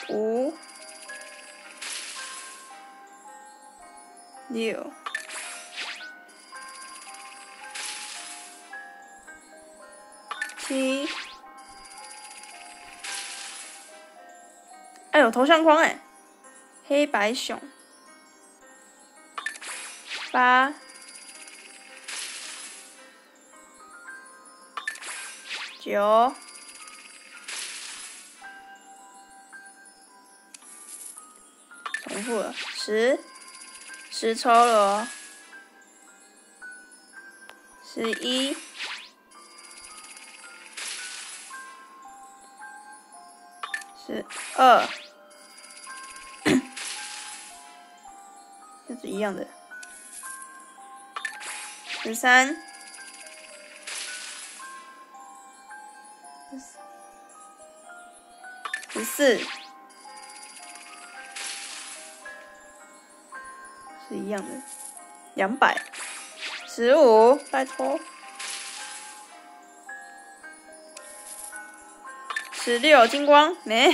5、6、7。哎呦，头像框哎，黑白熊。8、9。重复了10抽了哦，11、12，这是一样的。13、14。是一样的，200、15，拜托，16金光没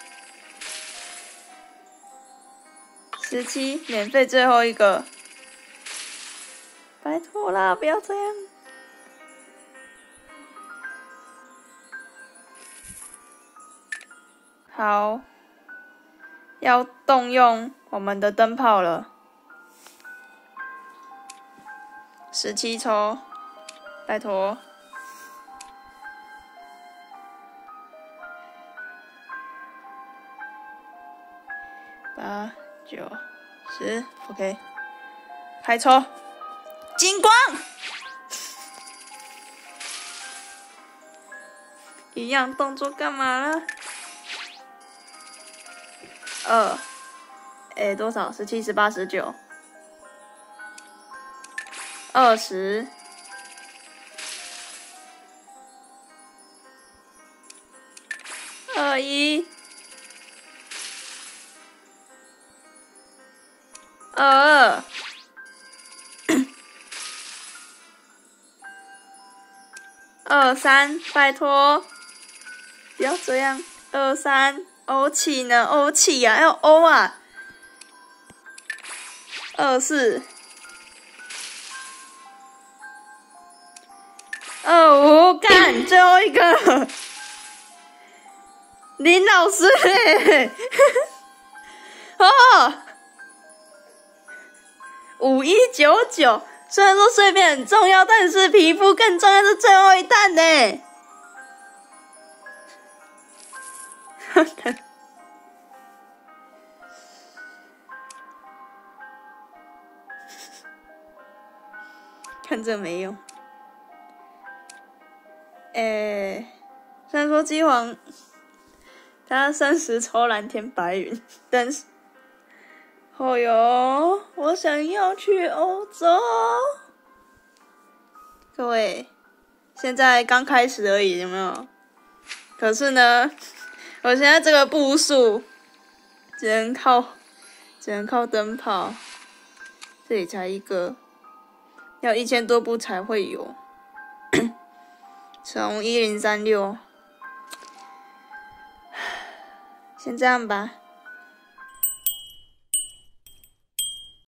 ，17免费最后一个，拜托啦，不要这样。好，要动用我们的灯泡了。17抽，拜托。8、9、10 ，OK。开抽，金光，一样动作干嘛了？2，多少？17、18、19、20、21、22、23，拜托，不要这样，23。 欧气呢？欧气呀，要欧啊！24、25，干，最后一个，林老师嘞！哦，5199。虽然说碎片很重要，但是皮肤更重要，是最后一弹呢。看这没用。虽然说机皇他30抽蓝天白云，但是，哦哟，我想要去欧洲。各位，现在刚开始而已，有没有？可是呢，我现在这个步数只能靠灯泡，这里才一个，要1000多步才会有。从1036，先这样吧。